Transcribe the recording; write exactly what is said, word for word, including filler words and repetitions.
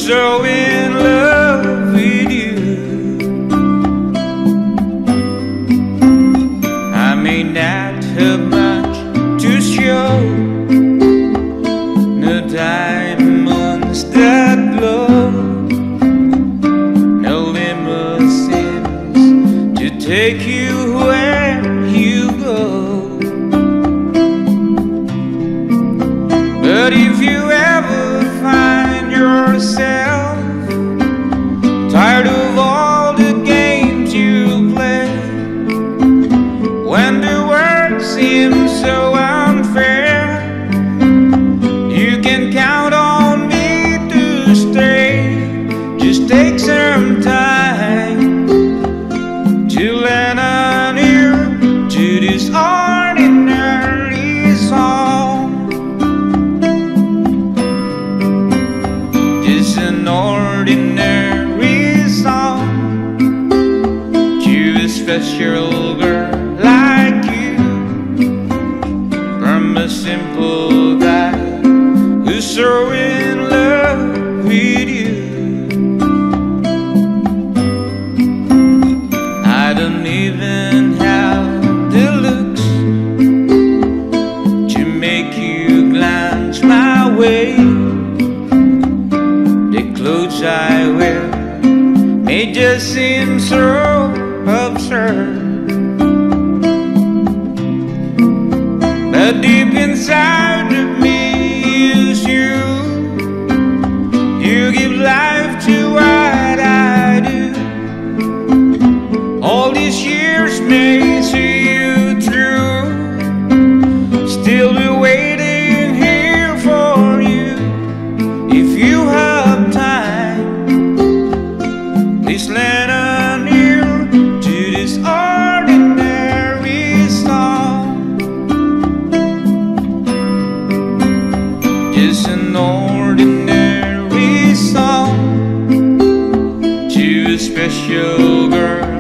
so in love with you. I may not have much to show, no diamonds that glow, no limousines to take you where you go. But if you ever find yourself tired of all the games you play, when the world seems so unfair, you can count on me to stay. Just take some time to lend an ear to this ordinary song. Just an ordinary song to a special girl like you, from a simple guy who's so in love with you. I don't even have the looks to make you glance my way. The clothes I wear may just seem so absurd, but deep inside of me is you. You give life to what I do. All these years may see you through, still be waiting here for you. If you have time, please lend an ear to this ordinary song. Just an ordinary song to a special girl